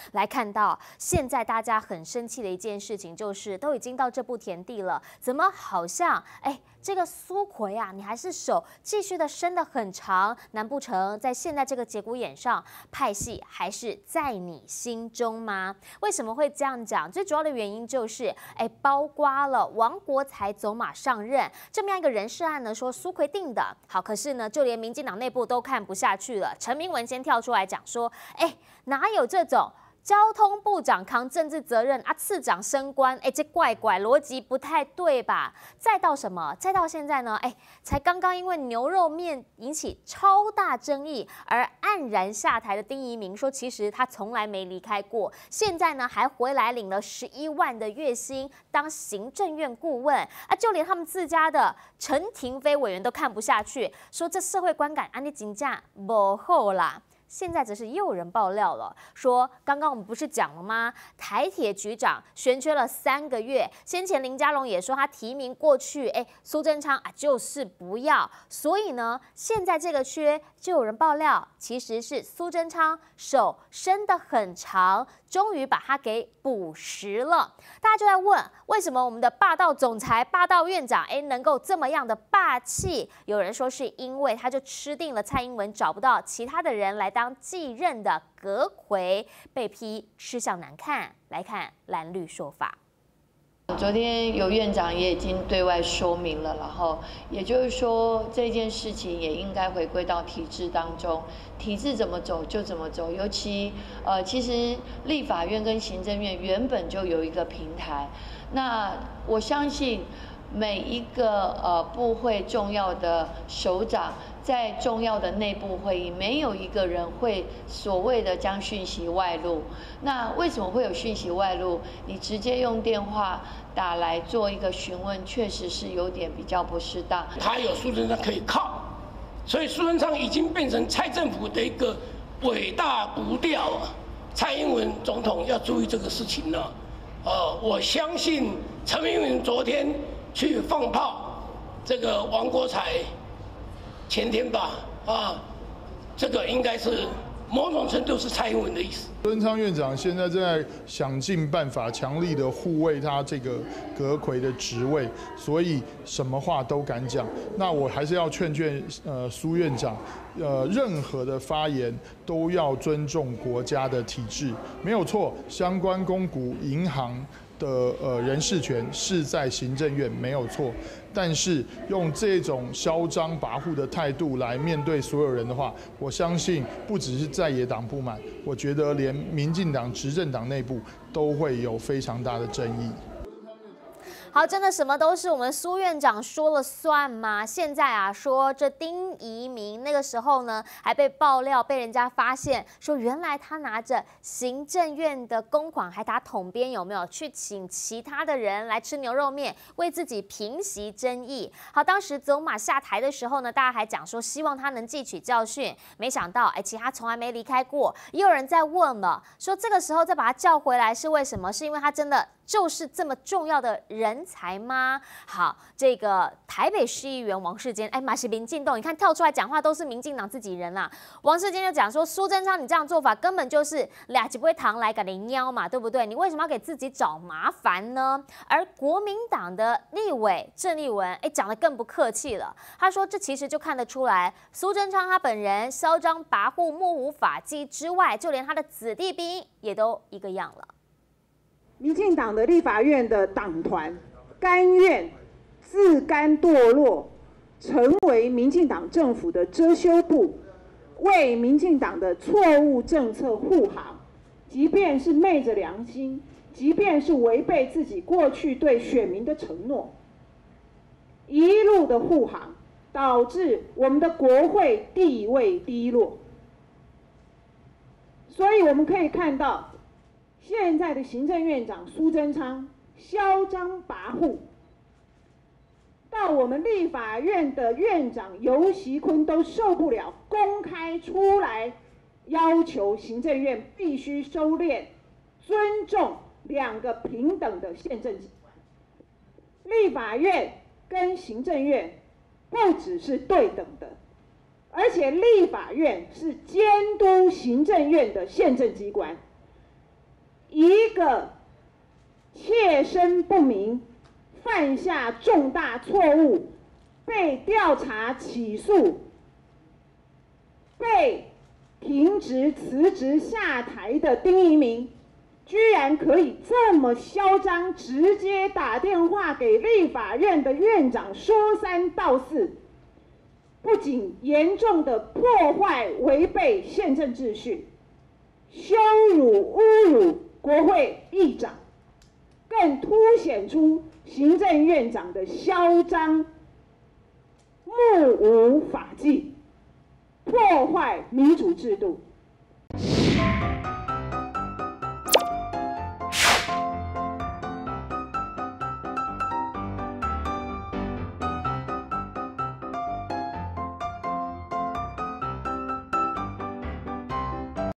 来看到现在大家很生气的一件事情，就是都已经到这步田地了，怎么好像这个苏揆啊，你还是手继续的伸得很长，难不成在现在这个节骨眼上，派系还是在你心中吗？为什么会这样讲？最主要的原因就是，包括了王国材走马上任这么样一个人事案呢，说苏揆定的好，可是呢，就连民进党内部都看不下去了。陈明文先跳出来讲说，哪有这种交通部长扛政治责任啊，次长升官，这怪逻辑不太对吧？再到什么？再到现在呢？才刚刚因为牛肉面引起超大争议而黯然下台的丁怡铭说，其实他从来没离开过，现在呢还回来领了11万的月薪当行政院顾问啊，就连他们自家的陈亭妃委员都看不下去，说这社会观感安尼真正不好啦。现在则是又有人爆料了，说刚刚我们不是讲了吗？台铁局长悬缺了3个月，先前林佳龙也说他提名过去，苏贞昌啊就是不要，所以呢，现在这个缺就有人爆料，其实是苏贞昌手伸得很长，终于把它给补实了。大家就在问，为什么我们的霸道总裁、霸道院长能够这么样的霸气？有人说是因为他就吃定了蔡英文找不到其他的人来当继任的阁揆，被批吃相难看。来看蓝绿说法。 昨天有院长也已经对外说明了，然后也就是说这件事情也应该回归到体制当中，体制怎么走就怎么走。尤其其实立法院跟行政院原本就有一个平台，那我相信每一个部会重要的首长在重要的内部会议，没有一个人会所谓的将讯息外露。那为什么会有讯息外露？你直接用电话打来做一个询问，确实是有点比较不适当。 他有苏贞昌可以靠，所以苏贞昌已经变成蔡政府的一个伟大独调啊！蔡英文总统要注意这个事情了。我相信陈明文昨天去放炮，这个王国材前天吧，这个应该是某种程度是蔡英文的意思。 苏贞昌院长现在正在想尽办法，强力的护卫他这个阁揆的职位，所以什么话都敢讲。那我还是要劝苏院长，任何的发言都要尊重国家的体制，没有错。相关公股银行的人事权是在行政院，没有错。但是用这种嚣张跋扈的态度来面对所有人的话，我相信不只是在野党不满，我觉得连民进党执政党内部都会有非常大的争议。 好，真的什么都是我们苏院长说了算吗？现在啊，说这丁怡铭那个时候呢，还被爆料，被人家发现说，原来他拿着行政院的公款，还打统编，有没有去请其他的人来吃牛肉面，为自己平息争议？好，当时走马下台的时候呢，大家还讲说希望他能汲取教训，没想到其实他从来没离开过。也有人在问了，说这个时候再把他叫回来是为什么？是因为他真的就是这么重要的人才吗？好，这个台北市议员王世坚，马是民进党，你看跳出来讲话都是民进党自己人啦。王世坚就讲说，苏贞昌你这样做法根本就是俩几杯糖来给你喵嘛，对不对？你为什么要给自己找麻烦呢？而国民党的立委郑丽文，讲得更不客气了，他说这其实就看得出来，苏贞昌他本人嚣张跋扈、目无法纪之外，就连他的子弟兵也都一个样了。 民进党的立法院的党团甘愿自甘堕落，成为民进党政府的遮羞布，为民进党的错误政策护航，即便是昧着良心，即便是违背自己过去对选民的承诺，一路的护航，导致我们的国会地位低落。所以我们可以看到，现在的行政院长苏贞昌嚣张跋扈，到我们立法院的院长游锡堃都受不了，公开出来要求行政院必须收敛，尊重2个平等的宪政机关。立法院跟行政院不只是对等的，而且立法院是监督行政院的宪政机关。 个切身不明、犯下重大错误、被调查起诉、被停职、辞职、下台的丁怡铭，居然可以这么嚣张，直接打电话给立法院的院长说三道四，不仅严重的破坏、违背宪政秩序，羞辱、侮辱国会议长，更凸显出行政院长的嚣张、目无法纪，破坏民主制度。